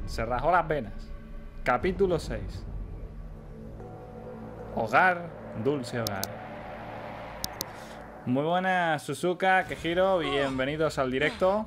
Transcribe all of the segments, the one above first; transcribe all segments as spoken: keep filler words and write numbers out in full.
Se rajó las venas. Capítulo seis. Hogar, dulce hogar. Muy buenas, Suzuka, Kejiro, bienvenidos al directo.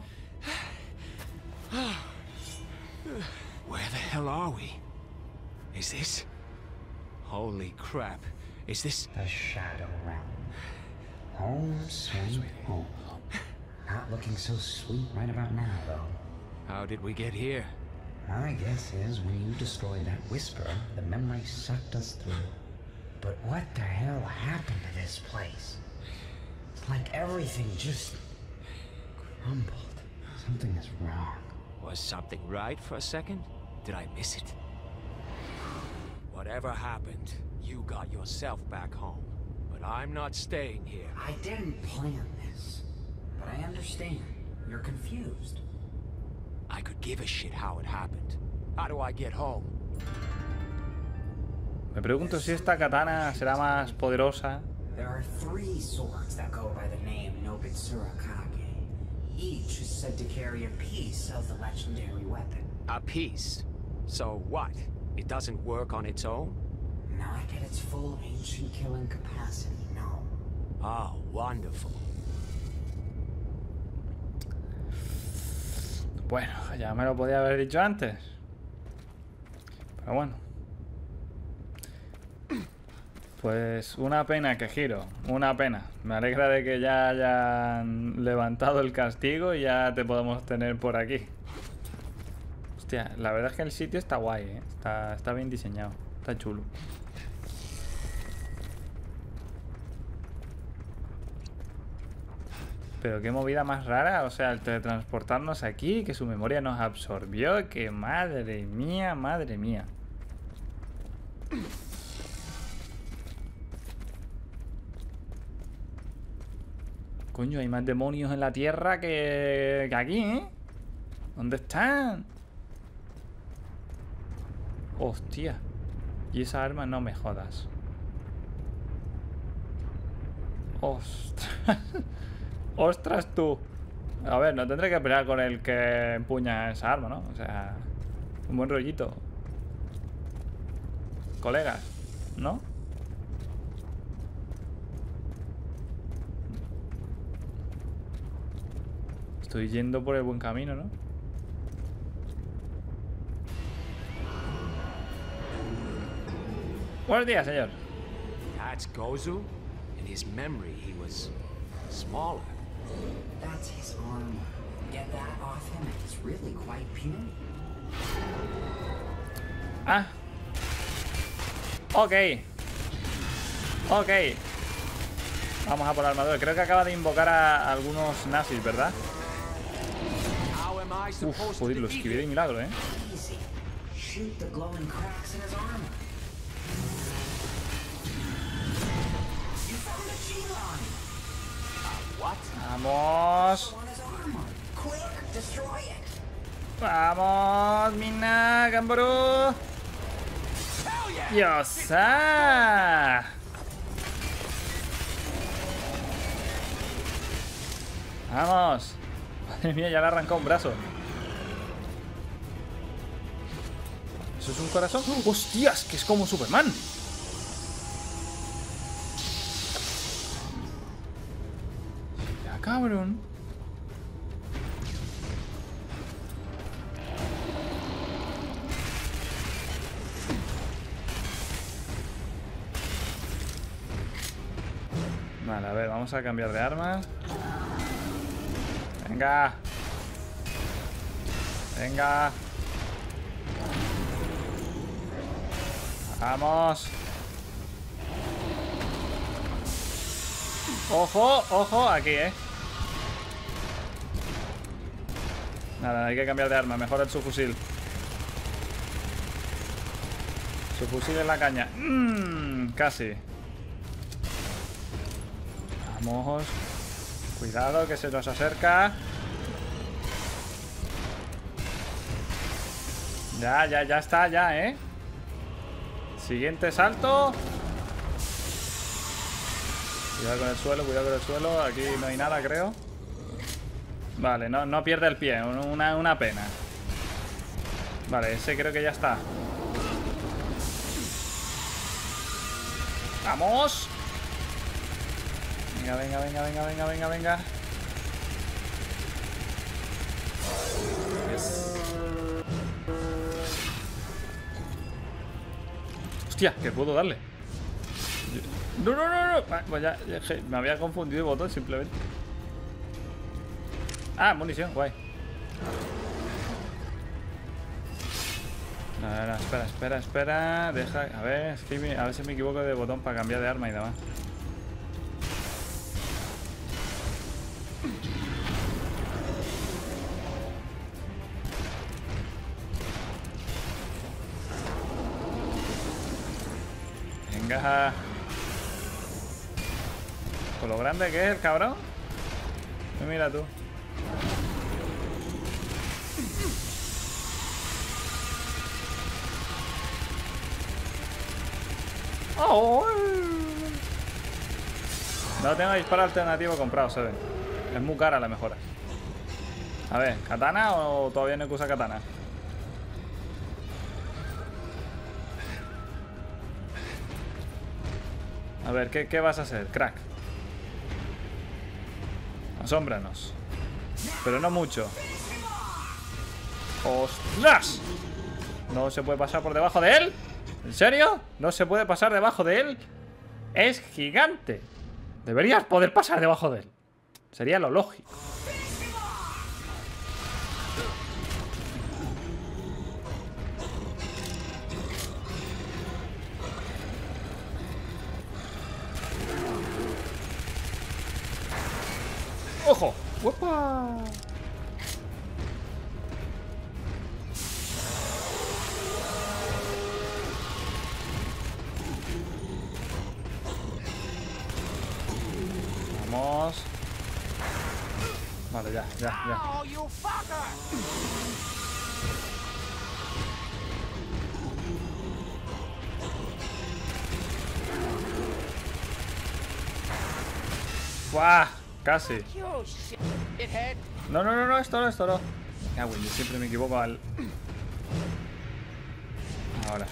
Where the hell are we? Is this? Holy crap. Is this the Shadow Realm? Home sweet home. Not looking so sweet right about now, though. How did we get here? My guess is when you destroyed that whisper, the memory sucked us through. But what the hell happened to this place? It's like everything just crumbled. Something is wrong. Was something right for a second? Did I miss it? Whatever happened, you got yourself back home. But I'm not staying here. I didn't plan this. But I understand. You're confused. I could give a shit how it happened. How do I get home? Me pregunto si esta katana será más poderosa. There are three swords that go by the name Nobitsura Kage. Each is said to carry a piece of the legendary weapon. A piece? So what? It doesn't work on its own? Not at its full ancient killing capacity, no. Oh, wonderful. Bueno, ya me lo podía haber dicho antes. Pero bueno. Pues una pena, Kejiro. Una pena. Me alegra de que ya hayan levantado el castigo y ya te podemos tener por aquí. Hostia, la verdad es que el sitio está guay, ¿eh? Está, está bien diseñado. Está chulo. Pero qué movida más rara. O sea, el teletransportarnos aquí, que su memoria nos absorbió. Que madre mía, madre mía. Coño, hay más demonios en la tierra que, que aquí, ¿eh? ¿Dónde están? Hostia. Y esa arma no me jodas. Ostras. Ostras tú. A ver, no tendré que pelear con el que empuña esa arma, ¿no? O sea, un buen rollito. Colegas, ¿no? Estoy yendo por el buen camino, ¿no? Buenos días, señor. That's Gozu? In his memory, he was smaller. That's his armor. Get that off him and it's really quite puny. Ah. Ok. Ok. Vamos a por la armadura. Creo que acaba de invocar a algunos nazis, ¿verdad? Uf, joder, lo esquivé de milagro, ¿eh? Easy. Shoot the glowing cracks in his armor. You found a G-line. What? Vamos. On his armor. Quick, destroy it. Vamos, Mina, Gamboro. ¡Yosa! Vamos. Madre mía, ya le arrancó un brazo. ¿Eso es un corazón? ¡Hostias! Que es como Superman. Ya, cabrón. Vale, a ver, vamos a cambiar de armas. Venga. Venga. Vamos. Ojo, ojo, aquí, eh. Nada, hay que cambiar de arma. Mejor el subfusil. Subfusil en la caña. Mmm, casi. Vamos. Cuidado que se nos acerca. Ya, ya, ya está, ya, ¿eh? Siguiente salto. Cuidado con el suelo, cuidado con el suelo. Aquí no hay nada, creo. Vale, no, no pierde el pie. Una, una pena. Vale, ese creo que ya está. ¡Vamos! Venga, venga, venga, venga, venga, venga, venga. Yes. Hostia, que puedo darle. No, no, no, no. Pues ya, ya me había confundido el botón simplemente. Ah, munición, guay. No, no, no, espera, espera, espera. Deja, a ver, es que me, a ver si me equivoco de botón para cambiar de arma y demás. Venga. Con lo grande que es el cabrón. Mira tú. Oh. No tengo disparo alternativo comprado, ¿sabes? Es muy cara la mejora. A ver, ¿katana o todavía no hay que usar katana? A ver, ¿qué, qué vas a hacer, crack? Asómbranos. Pero no mucho. ¡Ostras! ¿No se puede pasar por debajo de él? ¿En serio? ¿No se puede pasar debajo de él? Es gigante. Deberías poder pasar debajo de él. Sería lo lógico. ¡Ojo! ¡Uepa! Vamos. Vale, ya, ya, ya. ¡Buah! Casi. No, no, no, no, esto no, esto no. Ah, güey, yo siempre me equivoco al... Ahora.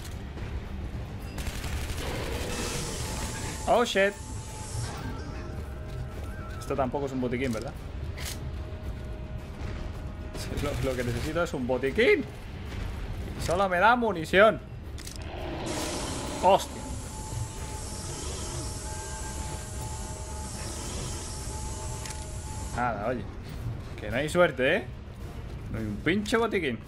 Oh, shit. Esto tampoco es un botiquín, ¿verdad? Lo, lo que necesito es un botiquín. Y solo me da munición. Hostia. Nada, oye. Que no hay suerte, ¿eh? No hay un pinche botiquín.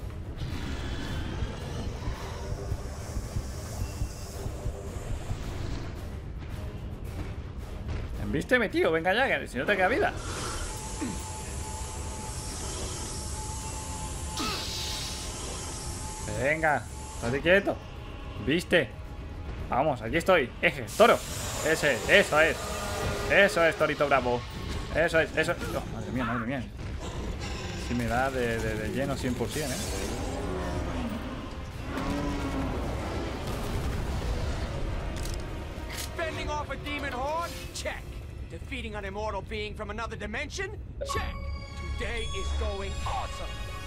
Envísteme, tío. Venga ya, que si no te queda vida. Venga, estate quieto. Viste. Vamos, aquí estoy. Eje, toro. Ese, eso es. Eso es, Torito Bravo. Eso es, eso es. Oh, madre mía, madre mía. Sí me da de, de, de lleno cien por cien, ¿eh? Fending off a demon horde? Check. Defeating an immortal being from another dimension? Check. Today is going awesome.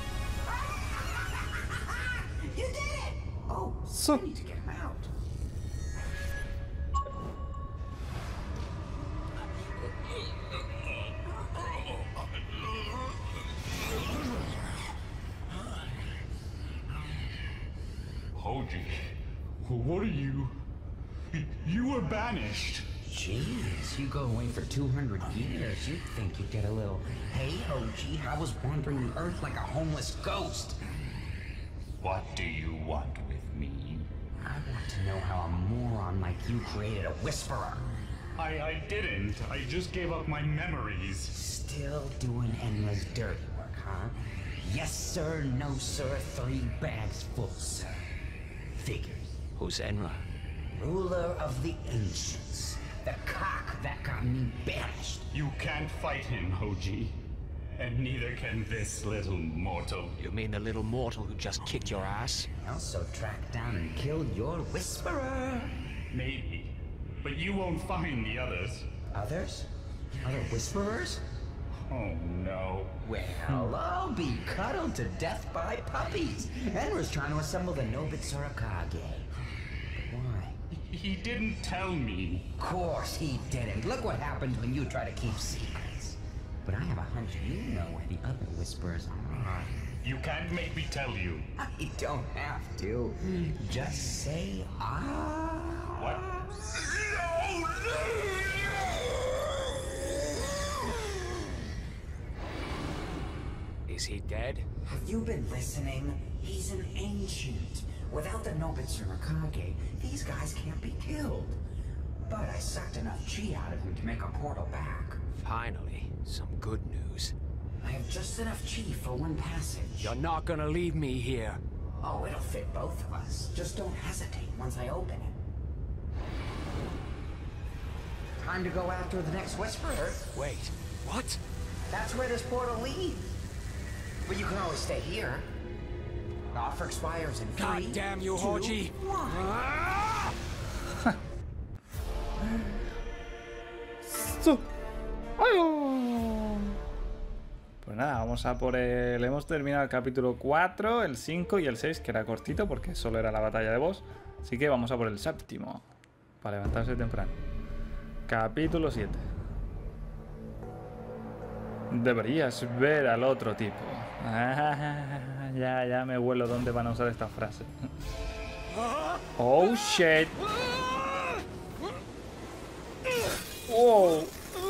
You did it! Oh, So- I need to get him out. Hoji, what are you? You were banished. Jeez, you go away for two hundred years. You'd think you'd get a little, hey, Hoji, I was wandering the earth like a homeless ghost. What do you want with me? I want to know how a moron like you created a Whisperer. I, I didn't. I just gave up my memories. Still doing endless dirty work, huh? Yes, sir, no, sir, three bags full, sir. Figures. Who's Enra? Ruler of the ancients. The cock that got me banished. You can't fight him, Hoji. And neither can this little mortal. You mean the little mortal who just kicked your ass? I also tracked down and killed your Whisperer. Maybe. But you won't find the others. Others? Other Whisperers? Oh no. Well, I'll be cuddled to death by puppies. Enra's trying to assemble the Nobitsura Kage. Why? He didn't tell me. Of course he didn't. Look what happens when you try to keep secrets. But I have a hunch you know where the other Whisperers are. You can't make me tell you. I don't have to. Just say ah. What? Is he dead? Have you been listening? He's an ancient. Without the Nobitsura Kage, these guys can't be killed. But I sucked enough chi out of him to make a portal back. Finally, some good news. I have just enough chi for one passage. You're not gonna leave me here. Oh, it'll fit both of us. Just don't hesitate once I open it. Time to go after the next Whisperer. Wait, what? That's where this portal leads. But you can always stay here. The offer expires in three, God damn you, two, Hoji! one. Ah! Pues nada, vamos a por el... Hemos terminado el capítulo cuatro, el cinco y el seis, que era cortito porque solo era la batalla de boss. Así que vamos a por el séptimo, para levantarse temprano. Capítulo siete. Deberías ver al otro tipo. Ah, ya, ya me huelo dónde van a usar esta frase. Oh, shit. Wow.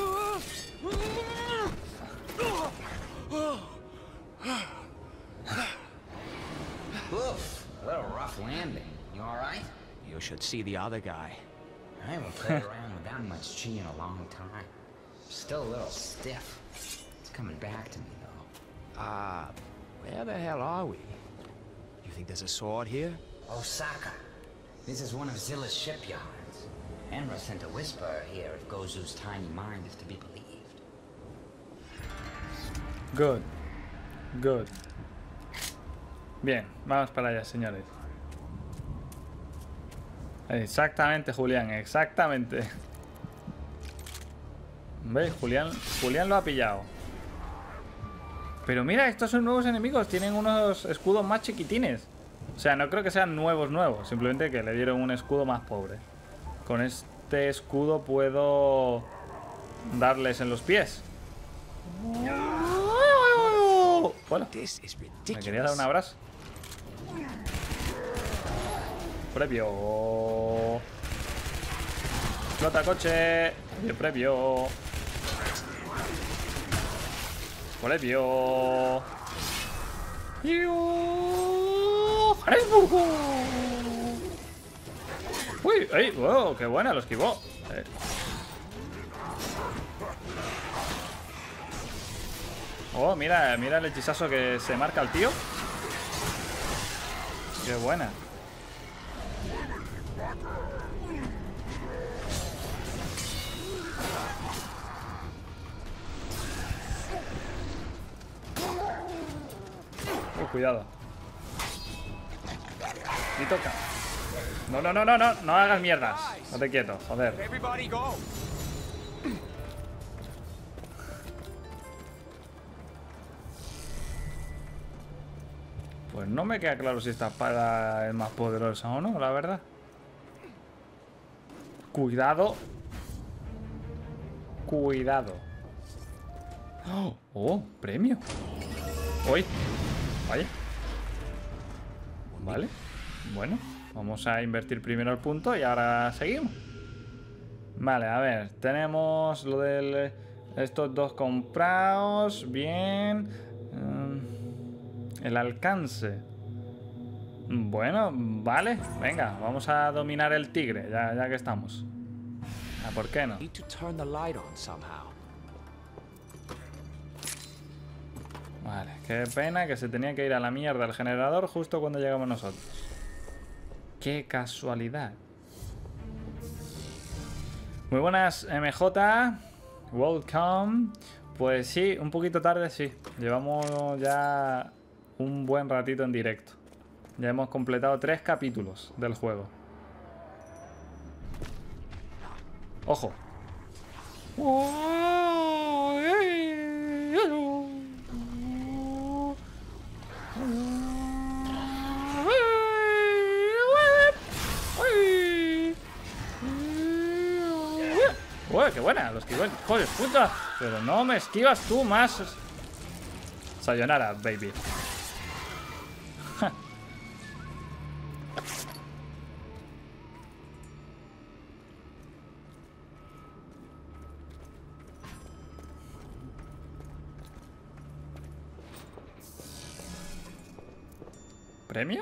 Oof, a little rough landing. You alright? You should see the other guy. I haven't played around with that much chi in a long time. Still a little stiff. It's coming back to me, though. Ah, uh, where the hell are we? You think there's a sword here? Osaka. This is one of Zilla's shipyards. Enra sent a Whisperer here if Gozu's tiny mind is to be believed. Good. Good. Bien, vamos para allá, señores. Exactamente, Julián, exactamente. ¿Veis? Julián, Julián lo ha pillado. Pero mira, estos son nuevos enemigos. Tienen unos escudos más chiquitines. O sea, no creo que sean nuevos nuevos. Simplemente que le dieron un escudo más pobre. Con este escudo puedo darles en los pies. Bueno, me quería dar un abrazo. Previo. Flota coche. Previo, previo. Previo. ¡Harrisburgo! ¡Uy! ¡Ey! ¡Wow! ¡Qué buena! Lo esquivó. Eh. Oh, mira, mira el hechizazo que se marca el tío. ¡Qué buena! Uh, cuidado. Y toca. No, no, no, no, no, no hagas mierdas. No te quieto, joder. Everybody go. Pues no me queda claro si esta espada es más poderosa o no, la verdad. Cuidado. Cuidado. Oh, oh, premio. Uy, vaya. Vale, bueno, vamos a invertir primero el punto y ahora seguimos. Vale, a ver, tenemos lo de estos dos comprados. Bien. El alcance. Bueno, vale, venga, vamos a dominar el tigre, ya, ya que estamos. Ah, ¿por qué no? Need to turn the light on somehow. Vale, qué pena que se tenía que ir a la mierda el generador justo cuando llegamos nosotros. Qué casualidad. Muy buenas, M J. Welcome. Pues sí, un poquito tarde, sí. Llevamos ya un buen ratito en directo. Ya hemos completado tres capítulos del juego. Ojo. Oh, ey, ¡Joder, qué buena! Lo esquivó. ¡Joder, puta! Pero no me esquivas tú más. Sayonara, baby. Ja. ¿Premio?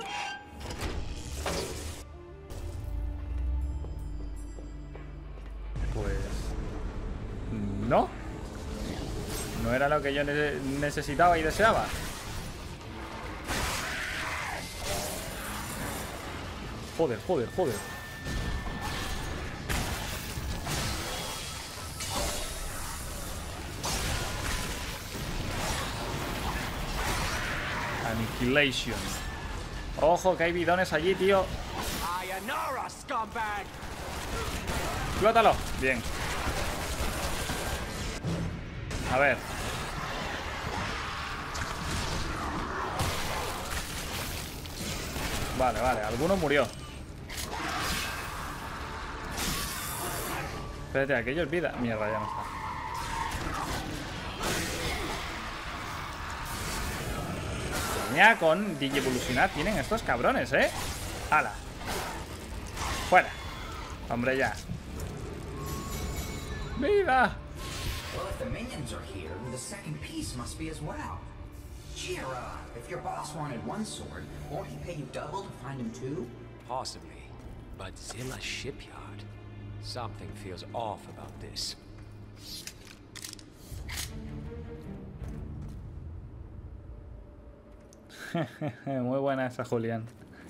Pues... no. No era lo que yo ne- necesitaba y deseaba. Joder, joder, joder. Annihilation. Ojo, que hay bidones allí, tío. Sayonara, scumbag. Explótalo. Bien. A ver. Vale, vale. Alguno murió. Espérate, aquello es vida. Mierda, ya no está. Ya con Digievolucionar tienen estos cabrones, ¿eh? ¡Hala! ¡Fuera! Hombre, ya. ¡Vida! Well, if the minions are here, the second piece must be as well. Cheer up. If your boss wanted one sword, won't he pay you double to find him two? Possibly. But Zilla Shipyard. Something feels off about this. Muy buena esa, Julián.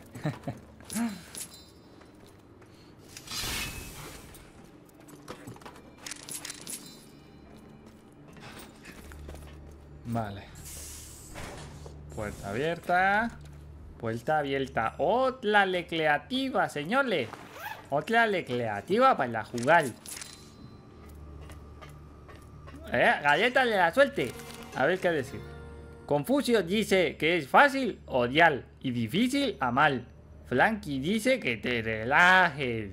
Vale. Puerta abierta. Puerta abierta. Otra recreativa, señores. Otra recreativa para jugar. Eh, galleta de la suerte. A ver qué decir. Confucio dice que es fácil odiar y difícil amar. Flanky dice que te relajes.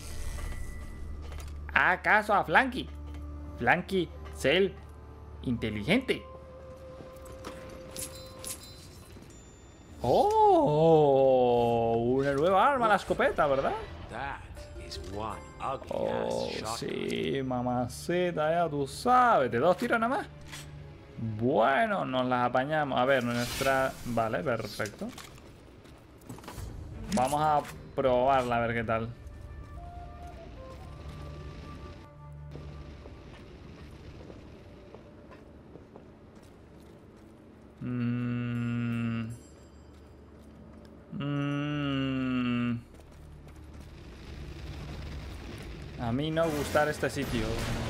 ¿Acaso a Flanky? Flanky, ser inteligente. Oh, una nueva arma, la escopeta, ¿verdad? That is one ugly Oh, ass shotgun. sí, mamacita, ya tú sabes. ¿De dos tiros nada más? Bueno, nos las apañamos. A ver, nuestra... Vale, perfecto. Vamos a probarla, a ver qué tal. Mmm... Mmm... A mí no gustar este sitio.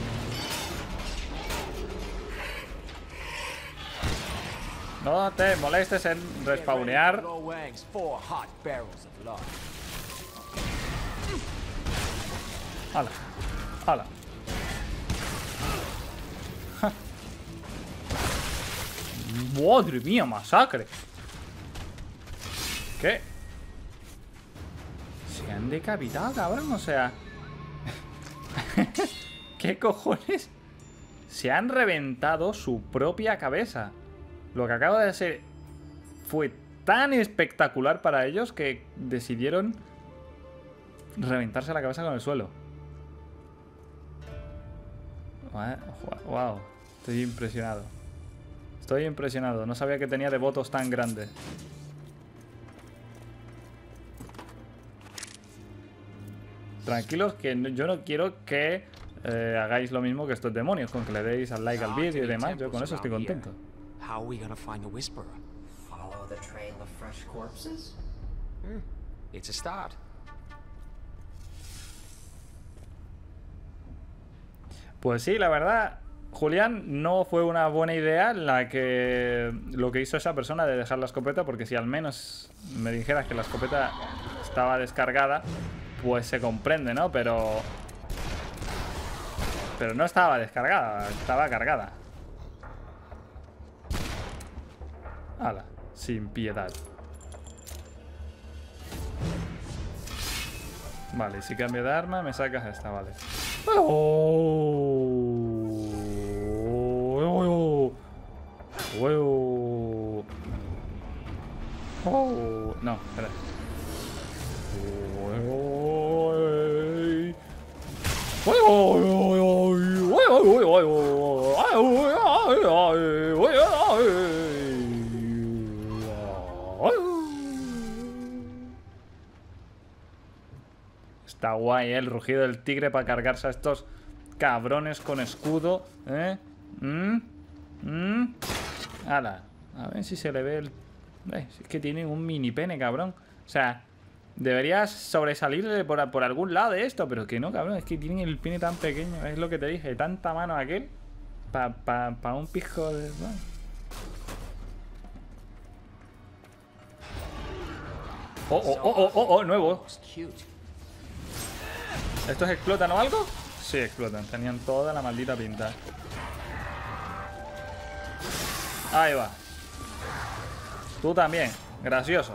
No te molestes en respawnear. Lo Wang's four hot barrels of love. Hala, hala. Ja. Madre mía, masacre. ¿Qué? Se han decapitado, cabrón, o sea. ¿Qué cojones? Se han reventado su propia cabeza. Lo que acaba de hacer fue tan espectacular para ellos que decidieron reventarse la cabeza con el suelo. Wow, estoy impresionado. Estoy impresionado. No sabía que tenía devotos tan grandes. Tranquilos, que no, yo no quiero que eh, hagáis lo mismo que estos demonios, con que le deis al like al vídeo y demás. Yo con eso estoy contento. How are we gonna find the Whisperer? Follow the trail of fresh corpses? Hmm. It's a start. Pues sí, la verdad, Julián, no fue una buena idea la que lo que hizo esa persona de dejar la escopeta, porque si al menos me dijeras que la escopeta estaba descargada, pues se comprende, ¿no? Pero... Pero no estaba descargada, estaba cargada. Hala, sin piedad. Vale, si cambio de arma me sacas esta, vale. Oh, no, espera. Está guay, ¿eh? El rugido del tigre para cargarse a estos cabrones con escudo, ¿eh? ¿Mm? ¿Mm? ¡Hala! A ver si se le ve el... Eh, es que tiene un mini pene, cabrón. O sea, deberías sobresalir por, por algún lado de esto, pero que no, cabrón. Es que tiene el pene tan pequeño. Es lo que te dije. Tanta mano aquel para pa, pa un pijo de... Bueno. Oh, oh, oh, oh, oh, oh, nuevo. ¿Estos explotan o algo? Sí, explotan. Tenían toda la maldita pinta. Ahí va. Tú también. Gracioso.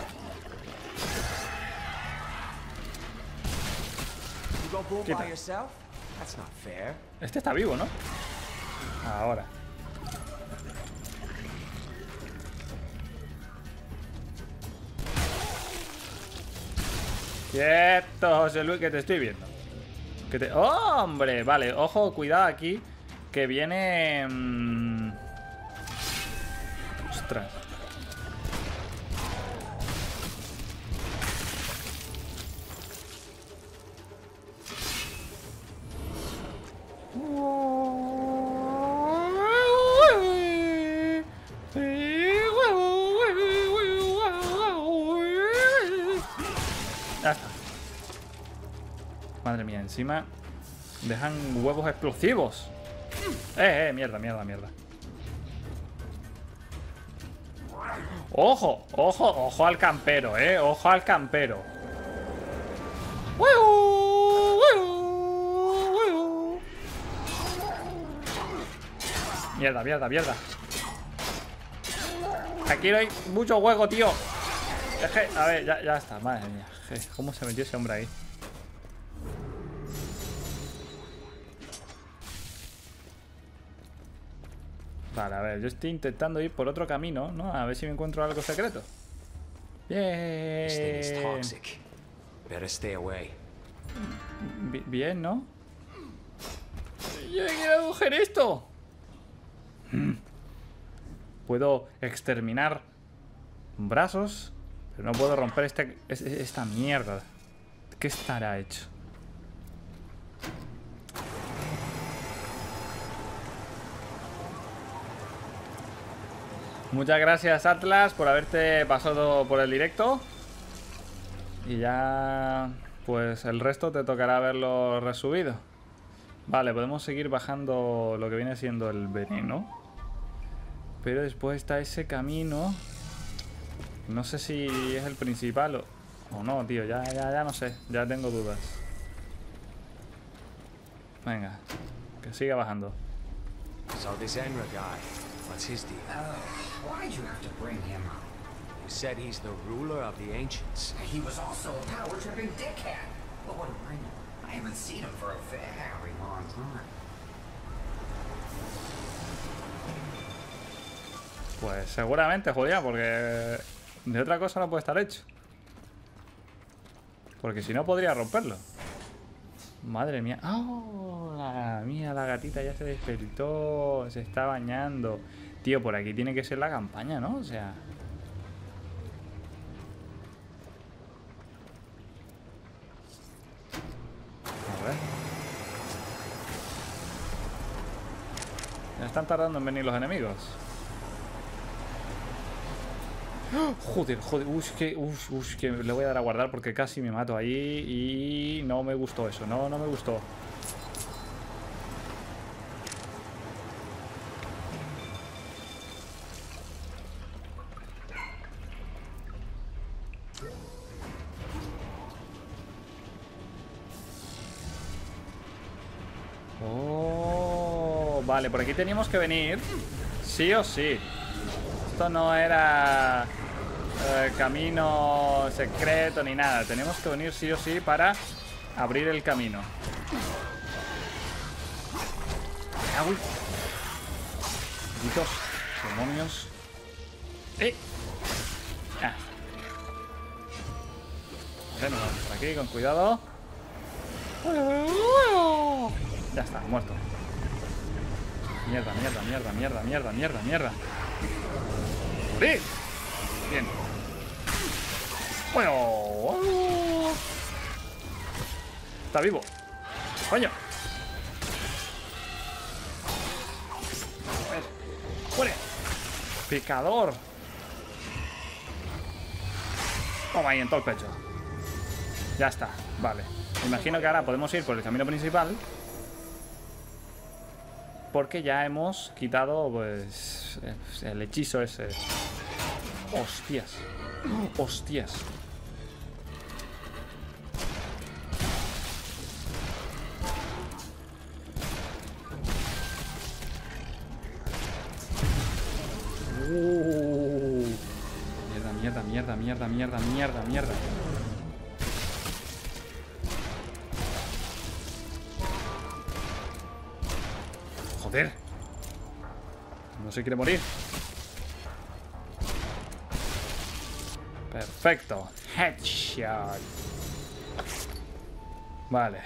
Quita. Este está vivo, ¿no? Ahora. Quieto, José Luis, que te estoy viendo. Que te... ¡Oh, hombre! Vale, ojo, cuidado aquí. Que viene... Mmm... Ostras. Ya está. Madre mía, encima dejan huevos explosivos. Eh, eh, mierda, mierda, mierda. Ojo, ojo, ojo al campero, eh. Ojo al campero. Mierda, mierda, mierda. Aquí no hay mucho hueco, tío. Es que, a ver, ya, ya está, madre mía. ¿Cómo se metió ese hombre ahí? Vale, a ver, yo estoy intentando ir por otro camino, ¿no? A ver si me encuentro algo secreto. Bien. Bien, ¿no? Yo quiero coger esto. Puedo exterminar brazos, pero no puedo romper este, esta mierda. ¿Qué estará hecho? Muchas gracias, Atlas, por haberte pasado por el directo. Y ya, pues el resto te tocará verlo resubido. Vale, podemos seguir bajando lo que viene siendo el veneno. Pero después está ese camino. No sé si es el principal o, o no, tío. Ya, ya, ya no sé. Ya tengo dudas. Venga, que siga bajando. So this Enra guy, what's his deal? Oh, why'd you have to bring him up? You said he's the ruler of the ancients. He was also a power-tripping dickhead. But what do I know? I haven't seen him for a very long time. Pues seguramente, Julián, porque de otra cosa no puede estar hecho. Porque si no podría romperlo. Madre mía. ¡Oh! La mía, la gatita ya se despertó. Se está bañando. Tío, por aquí tiene que ser la campaña, ¿no? O sea... A ver. Ya están tardando en venir los enemigos. Joder, joder, uy, que, uy, uy, que le voy a dar a guardar porque casi me mato ahí y no me gustó eso, no, no me gustó. Oh, vale, por aquí teníamos que venir, sí o sí. Esto no era... Eh, camino secreto ni nada. Tenemos que venir sí o sí para abrir el camino. cago en... Malditos demonios. ¡Eh! Ah. Vale, nos vamos por aquí, con cuidado. Ya está, muerto. Mierda, mierda, mierda, mierda, mierda, mierda, mierda. ¡Sí! Bien. Bueno. Está vivo. Coño. A ver. ¡Muere! Picador. Toma ahí en todo el pecho. Ya está, vale. Imagino que ahora podemos ir por el camino principal. Porque ya hemos quitado, pues, el hechizo ese. Hostias. Hostias. Uh. Mierda, mierda, mierda, mierda, mierda, mierda, mierda. Joder. No se quiere morir. Perfecto. Headshot. Vale.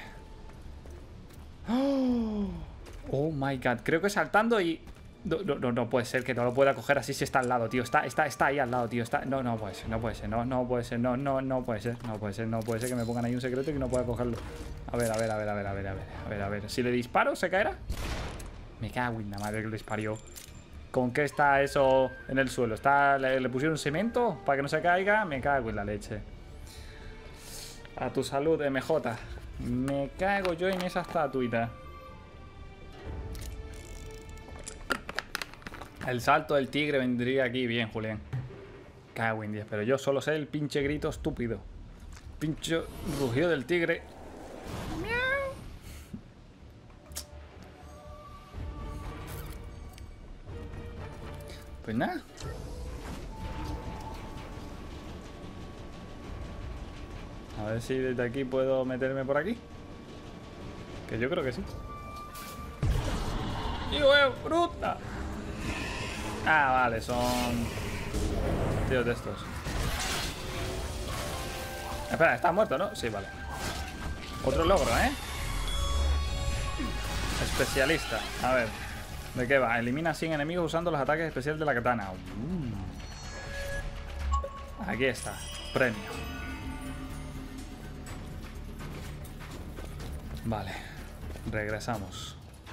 Oh my god. Creo que saltando y... No, no, no, no puede ser que no lo pueda coger así si está al lado, tío. Está, está, está ahí al lado, tío. Está... No, no puede ser, no puede ser. No, no puede ser. No, no, no puede ser. No puede ser, no puede ser que me pongan ahí un secreto y que no pueda cogerlo. A ver, a ver, a ver, a ver, a ver, a ver, a ver, a ver. Si le disparo, ¿se caerá? Me cago en la madre que le disparió. ¿Con qué está eso en el suelo? ¿Está, le, ¿Le pusieron cemento para que no se caiga? Me cago en la leche. A tu salud, M J. Me cago yo en esa estatuita. El salto del tigre vendría aquí bien, Julián. Cago en diez, pero yo solo sé el pinche grito estúpido. Pinche rugido del tigre. Pues nada. A ver si desde aquí puedo meterme por aquí. Que yo creo que sí. ¡Hijo de fruta! Ah, vale, son tíos de estos. Espera, está muerto, ¿no? Sí, vale. Otro logro, ¿eh? Especialista. A ver. ¿De qué va? Elimina cien enemigos usando los ataques especiales de la katana. Uh. Aquí está. Premio. Vale. Regresamos.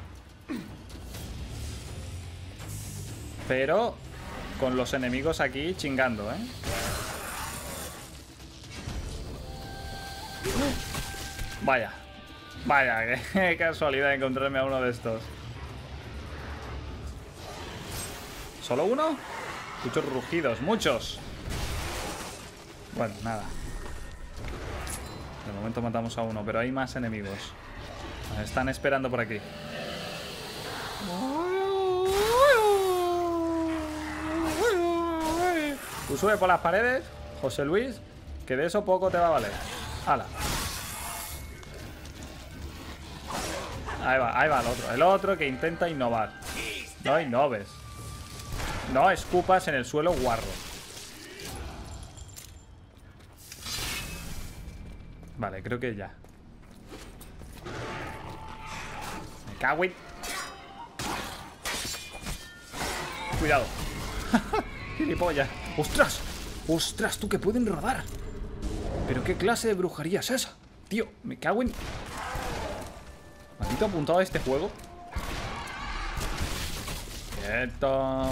Pero con los enemigos aquí chingando, ¿eh? Vaya. Vaya, qué casualidad encontrarme a uno de estos. ¿Solo uno? Muchos rugidos, muchos. Bueno, nada. De momento matamos a uno, pero hay más enemigos. Nos están esperando por aquí. Tú sube por las paredes, José Luis, que de eso poco te va a valer. ¡Hala! Ahí va, ahí va el otro. El otro que intenta innovar. No innoves. No escupas en el suelo, guarro. Vale, creo que ya. Me cago en... Cuidado. Gilipollas. ¡Ostras! ¡Ostras, tú que pueden rodar! ¿Pero qué clase de brujería es esa? Tío, me cago en... ¿Maldito apuntado a este juego? ¡Quieto!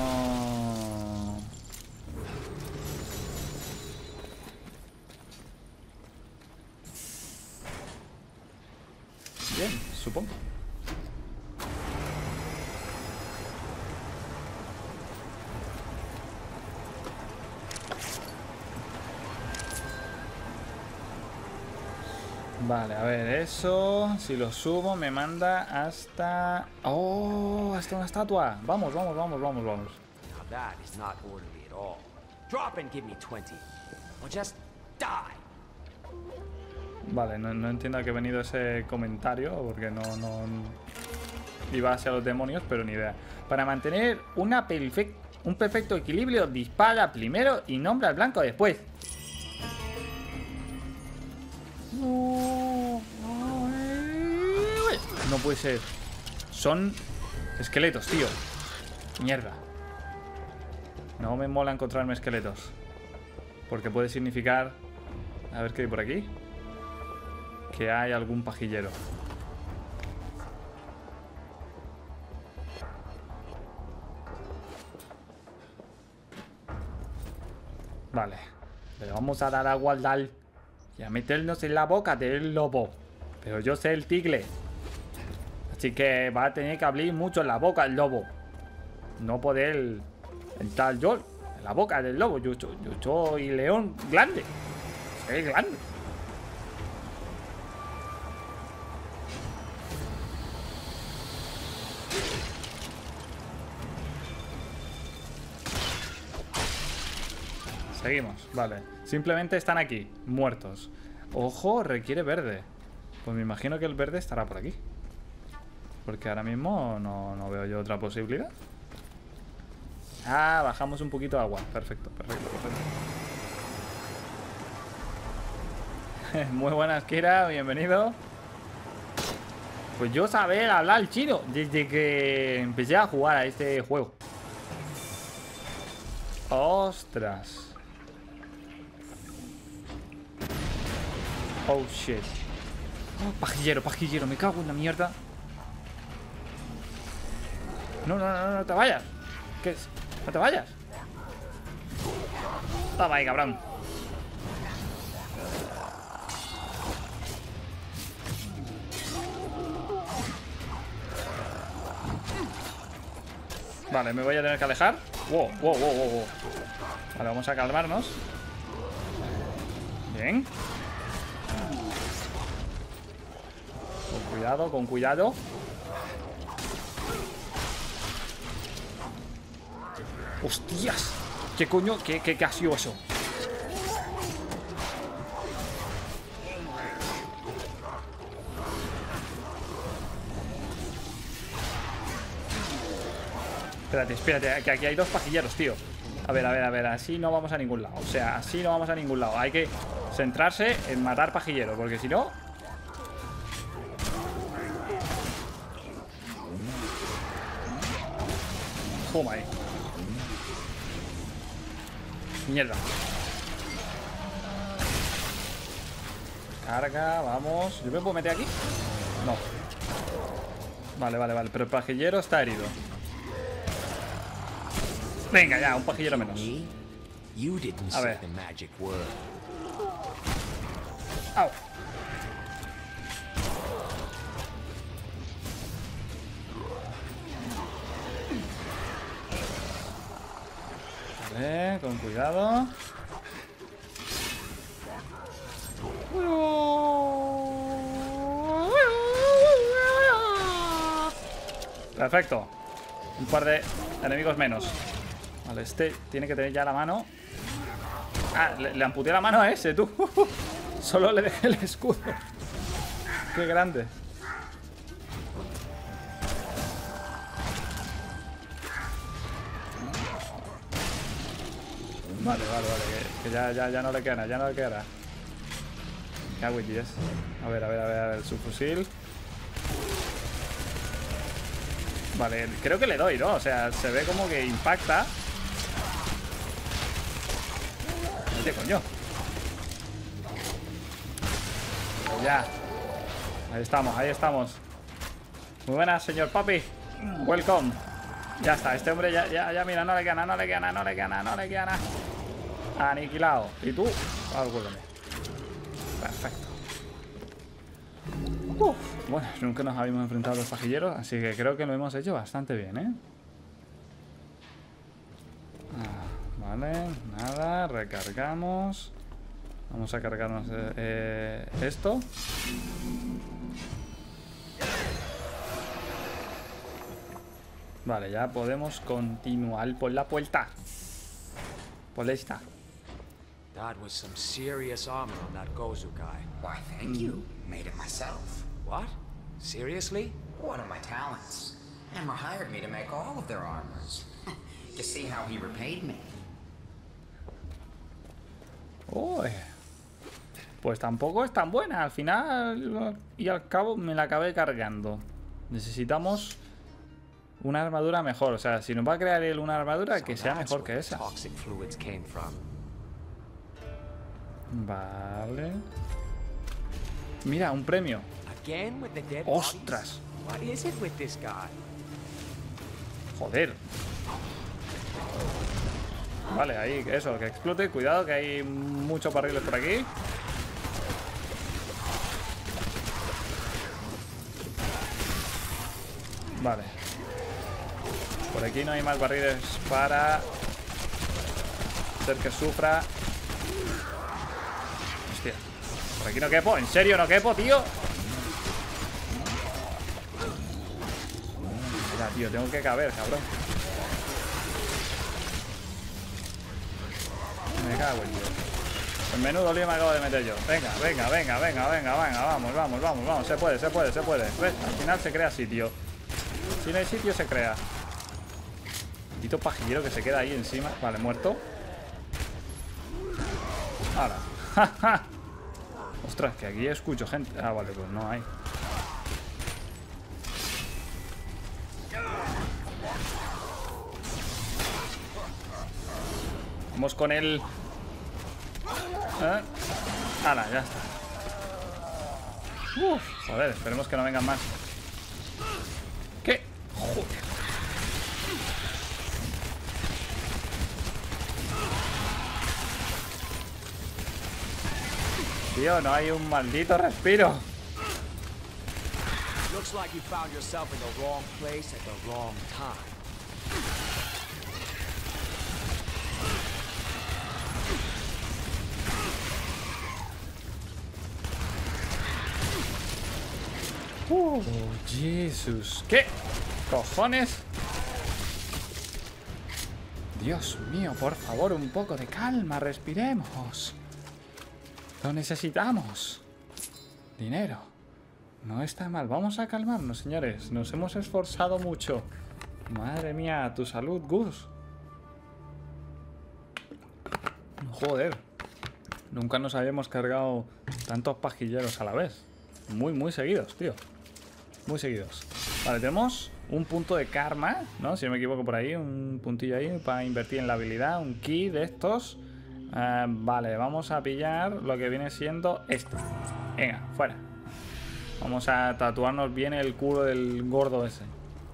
Bien, supongo. Vale, a ver, eso, si lo subo me manda hasta... ¡Oh! Hasta una estatua. Vamos, vamos, vamos, vamos, vamos. Now that is not orderly at all. Drop and give me twenty. Or just die. Vale, no, no entiendo a qué ha venido ese comentario, porque no, no, iba hacia los demonios, pero ni idea. Para mantener una perfec un perfecto equilibrio, dispara primero y nombra al blanco después. No puede ser. Son esqueletos, tío. Mierda. No me mola encontrarme esqueletos, porque puede significar... A ver qué hay por aquí. Que hay algún pajillero. Vale. Le vamos a dar agua al Dal y a meternos en la boca del lobo. Pero yo sé el tigre, así que va a tener que abrir mucho en la boca el lobo. No poder entrar yo en la boca del lobo. Yo, yo, yo soy león grande. Soy grande. Seguimos, vale. Simplemente están aquí, muertos. Ojo, requiere verde. Pues me imagino que el verde estará por aquí, porque ahora mismo no, no veo yo otra posibilidad. Ah, bajamos un poquito de agua. Perfecto, perfecto, perfecto. Muy buenas, Kira, bienvenido. Pues yo saber hablar chino desde que empecé a jugar a este juego. Ostras. Oh shit. Oh, pajillero, pajillero, me cago en la mierda. No, no, no, no te vayas. ¿Qué es? No te vayas. Toma ahí, cabrón. Vale, me voy a tener que alejar. Wow, wow, wow, wow, wow. Vale, vamos a calmarnos. Bien. Con cuidado, con cuidado. ¡Hostias! ¿Qué coño? ¿Qué, qué, qué ha sido eso? Espérate, espérate, que aquí hay dos pajilleros, tío. A ver, a ver, a ver, así no vamos a ningún lado. O sea, así no vamos a ningún lado. Hay que centrarse en matar pajilleros, porque si no... Puma ahí. Mierda. Carga, vamos. ¿Yo me puedo meter aquí? No. Vale, vale, vale. Pero el pajillero está herido. Venga, ya, un pajillero menos. A ver. Au. Vale, con cuidado. Perfecto. Un par de enemigos menos. Vale, este tiene que tener ya la mano. Ah, le, le amputé la mano a ese, tú. Solo le dejé el escudo. Qué grande. Vale, vale, vale. Que, que ya, ya, ya no le queda, ya no le queda. Cago en diez. A ver, a ver, a ver, a ver, su fusil. Vale, creo que le doy, ¿no? O sea, se ve como que impacta. Vete, coño. Ya. Ahí estamos, ahí estamos. Muy buenas, señor papi. Welcome. Ya está, este hombre ya, ya, ya, mira, no le queda nada, no le queda nada, no le queda nada, no le queda nada. Aniquilado. ¿Y tú? Ah, vuélveme. Perfecto. Uf. Bueno, nunca nos habíamos enfrentado a los pajilleros, así que creo que lo hemos hecho bastante bien, ¿eh? Ah, vale, nada, recargamos. Vamos a cargarnos eh, eh, esto. Vale, ya podemos continuar por la puerta. Por esta. That was some serious armor on that Gozu guy. Why, thank you. Made it myself. What? Seriously? One of my talents. Hammer hired me to make all of their armors. You see how he repaid me? Uy. Pues tampoco es tan buena. Al final y al cabo me la acabé cargando. Necesitamos una armadura mejor. O sea, si nos va a crear él una armadura, que sea mejor que esa. Vale. Mira, un premio. ¡Ostras! Joder. Vale, ahí, eso, que explote. Cuidado, que hay muchos barriles por aquí. Vale. Por aquí no hay más barriles para hacer que sufra. Hostia. Por aquí no quepo. ¿En serio no quepo, tío? Mira, tío, tengo que caber, cabrón. Me cago en Dios. El menudo lío me acabo de meter yo. Venga, venga, venga, venga, venga, venga. Vamos, vamos, vamos, vamos. Se puede, se puede, se puede. ¿Ves? Al final se crea sitio. Si no hay sitio, se crea. Maldito pajillero que se queda ahí encima. Vale, muerto. Ahora. Ostras, que aquí escucho gente. Ah, vale, pues no hay. Vamos con el... ¿Eh? Ahora, ya está. Uf, joder, esperemos que no vengan más. ¿Qué? Joder. Tío, no hay un maldito respiro. Looks like you found yourself in the wrong place at the wrong time. Oh, Jesús. ¿Qué cojones? Dios mío, por favor, un poco de calma, respiremos. Lo necesitamos. Dinero. No está mal. Vamos a calmarnos, señores. Nos hemos esforzado mucho. Madre mía, tu salud, Gus. Joder. Nunca nos habíamos cargado tantos pajilleros a la vez. Muy, muy seguidos, tío. Muy seguidos. Vale, tenemos un punto de karma, ¿no? Si no me equivoco por ahí. Un puntillo ahí para invertir en la habilidad. Un ki de estos. Uh, vale, vamos a pillar lo que viene siendo esto. Venga, fuera. Vamos a tatuarnos bien el culo del gordo ese.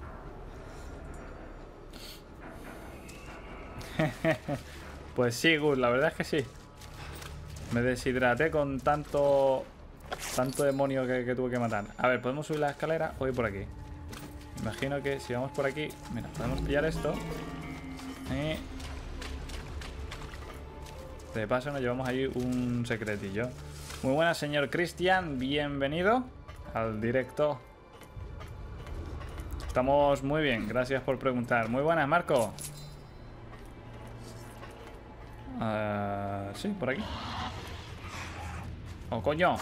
Pues sí, Gus, la verdad es que sí. Me deshidraté con tanto... Tanto demonio que, que tuve que matar. A ver, ¿podemos subir la escalera o ir por aquí? Imagino que si vamos por aquí... Mira, podemos pillar esto. Y... de paso nos llevamos ahí un secretillo. Muy buenas, señor Cristian. Bienvenido al directo. Estamos muy bien. Gracias por preguntar. Muy buenas, Marco. Uh, sí, por aquí. ¡Oh, coño!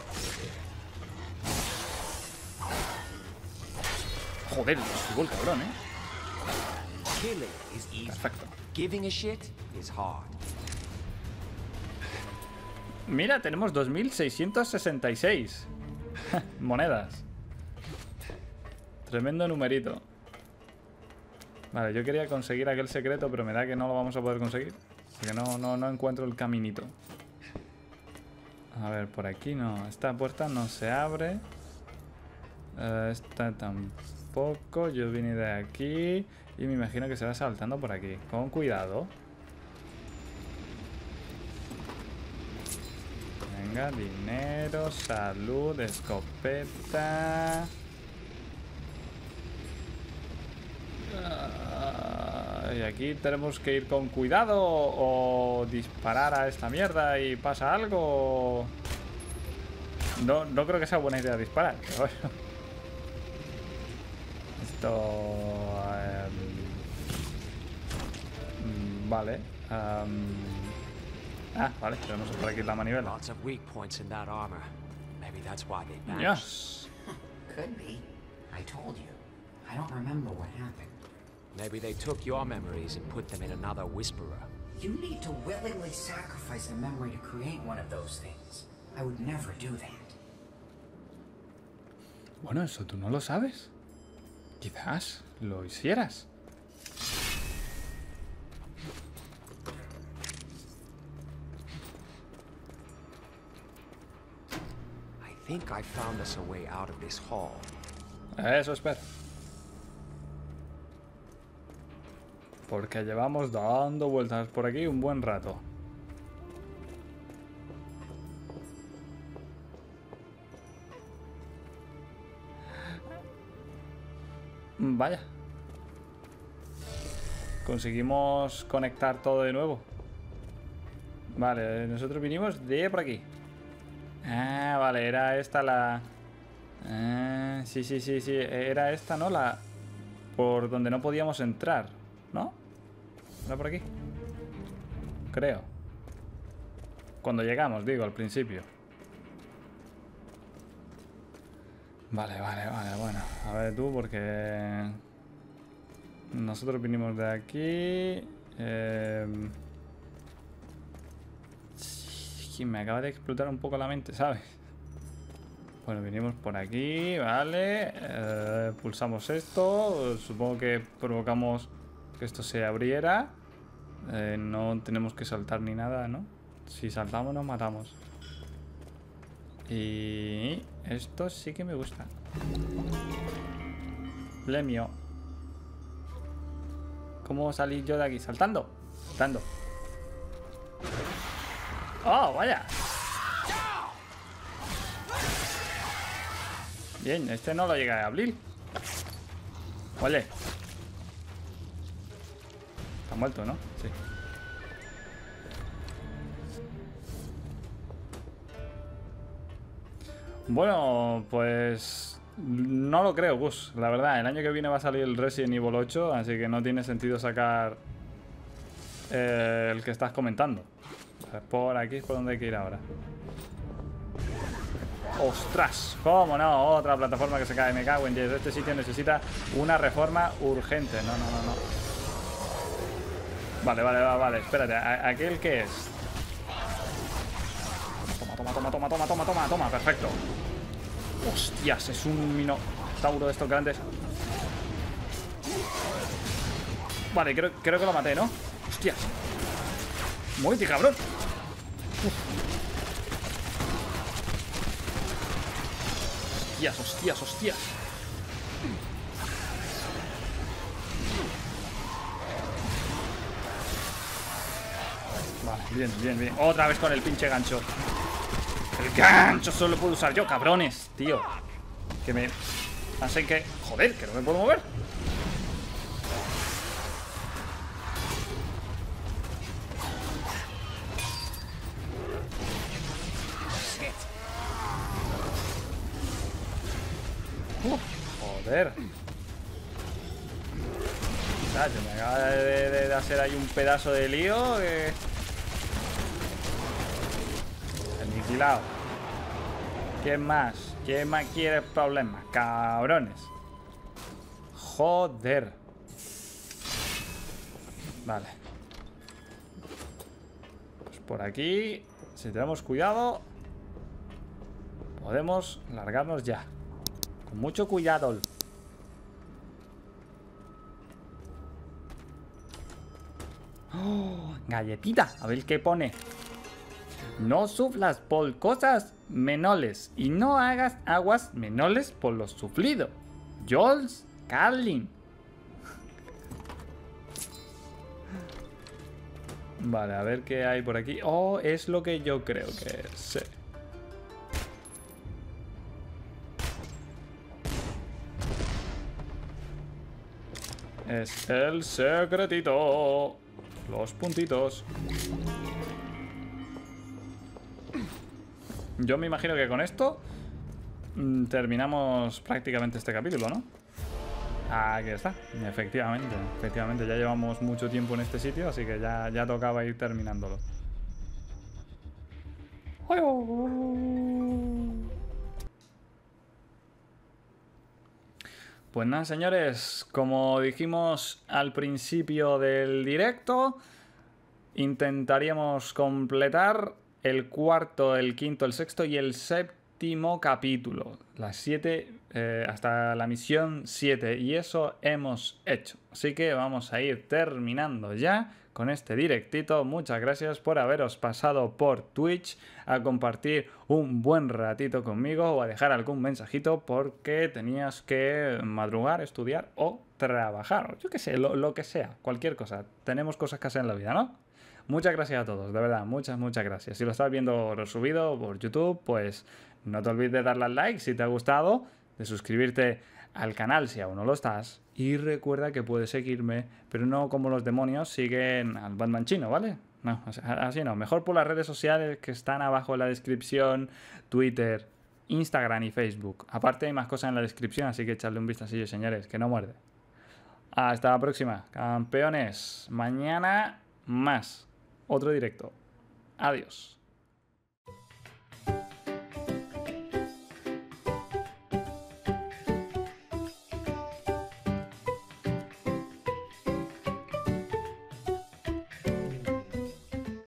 Joder, subió el cabrón, ¿eh? Perfecto. Mira, tenemos dos mil seiscientos sesenta y seis monedas. Tremendo numerito. Vale, yo quería conseguir aquel secreto, pero me da que no lo vamos a poder conseguir. Porque no, no, no encuentro el caminito. A ver, por aquí no. Esta puerta no se abre. Uh, esta tampoco. Yo vine de aquí. Y me imagino que se va saltando por aquí. Con cuidado. Venga, dinero, salud, escopeta. Uh, y aquí tenemos que ir con cuidado o disparar a esta mierda y pasa algo. No, no creo que sea buena idea disparar, pero bueno. Esto... Um, vale. Um, ah, vale, tenemos por aquí la manivela. Yes. Could be. I told you. I don't remember what happened. Maybe they took your memories and put them in another Whisperer. You need to willingly sacrifice a memory to create one of those things. I would never do that. Bueno, eso tú no lo sabes. Quizás lo hicieras. I think I found us a way out of this hall. Eso espero. Porque llevamos dando vueltas por aquí un buen rato. Vaya. Conseguimos conectar todo de nuevo. Vale, nosotros vinimos de por aquí. Ah, vale, era esta la... Ah, sí, sí, sí, sí. Era esta, ¿no? La... Por donde no podíamos entrar, ¿no? ¿Era por aquí? Creo. Cuando llegamos, digo, al principio. Vale, vale, vale, bueno. A ver tú, porque... Nosotros vinimos de aquí... Eh... Sí, me acaba de explotar un poco la mente, ¿sabes? Bueno, vinimos por aquí, vale. Eh, pulsamos esto. Supongo que provocamos que esto se abriera. Eh, no tenemos que saltar ni nada, ¿no? Si saltamos nos matamos. Y esto sí que me gusta. Lemio. ¿Cómo salí yo de aquí? ¿Saltando? Saltando. ¡Oh, vaya! Bien, este no lo llega a abrir. Oye. Está muerto, ¿no? Sí. Bueno, pues... No lo creo, Gus. La verdad, el año que viene va a salir el Resident Evil ocho, así que no tiene sentido sacar eh, el que estás comentando. Por aquí es por donde hay que ir ahora. ¡Ostras! ¿Cómo no? Otra plataforma que se cae. Me cago en diez. Este sitio necesita una reforma urgente. No, no, no, no. Vale, vale, vale, vale. Espérate. ¿Aquel qué es? Toma, toma, toma, toma, toma, toma, toma, toma. Perfecto. Hostias, es un minotauro de estos grandes. Vale, creo, creo que lo maté, ¿no? Hostias. Muévete, cabrón. Uf. Hostias, hostias, hostias. Vale, bien, bien, bien. Otra vez con el pinche gancho. El gancho solo lo puedo usar yo, cabrones, tío. Que me hacen que... Joder, que no me puedo mover. Uh, joder. Chacho, me acaba de, de, de hacer ahí un pedazo de lío que... Aniquilado. ¿Quién más? ¿Quién más quiere problemas? Cabrones. Joder. Vale. Pues por aquí, si tenemos cuidado, podemos largarnos ya. Con mucho cuidado. Oh, galletita. A ver qué pone. No suflas por cosas menores y no hagas aguas menores por lo sufrido. Jules Carlin. Vale, a ver qué hay por aquí. Oh, es lo que yo creo que es. Sí. Es el secretito. Los puntitos. Yo me imagino que con esto mmm, terminamos prácticamente este capítulo, ¿no? Aquí está, efectivamente, efectivamente, ya llevamos mucho tiempo en este sitio, así que ya, ya tocaba ir terminándolo. Pues nada, señores, como dijimos al principio del directo, intentaríamos completar el cuarto, el quinto, el sexto y el séptimo capítulo. Las siete, eh, hasta la misión siete. Y eso hemos hecho. Así que vamos a ir terminando ya con este directito. Muchas gracias por haberos pasado por Twitch a compartir un buen ratito conmigo o a dejar algún mensajito porque tenías que madrugar, estudiar o trabajar. Yo qué sé, lo, lo que sea, cualquier cosa. Tenemos cosas que hacer en la vida, ¿no? Muchas gracias a todos, de verdad, muchas, muchas gracias. Si lo estás viendo resubido por YouTube, pues no te olvides de darle al like si te ha gustado, de suscribirte al canal si aún no lo estás. Y recuerda que puedes seguirme, pero no como los demonios siguen al Batman chino, ¿vale? No, así no. Mejor por las redes sociales que están abajo en la descripción, Twitter, Instagram y Facebook. Aparte hay más cosas en la descripción, así que echadle un vistacillo, señores, que no muerde. Hasta la próxima, campeones. Mañana más. Otro directo. Adiós.